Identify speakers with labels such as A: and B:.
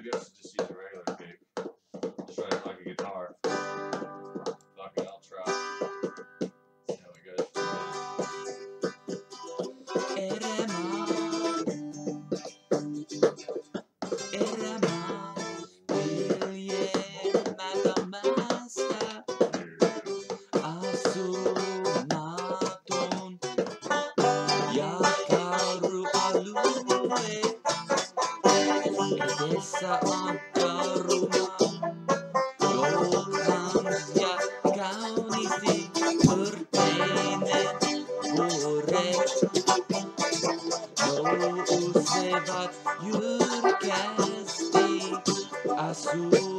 A: maybe I should just use a regular cape. Just try it like a guitar. Fuck it, I'll try. See how it goes.
B: Dessa ankka ruma, Johannes ja kauniisti örteinen vuoret nousevat jyrkästi asuun.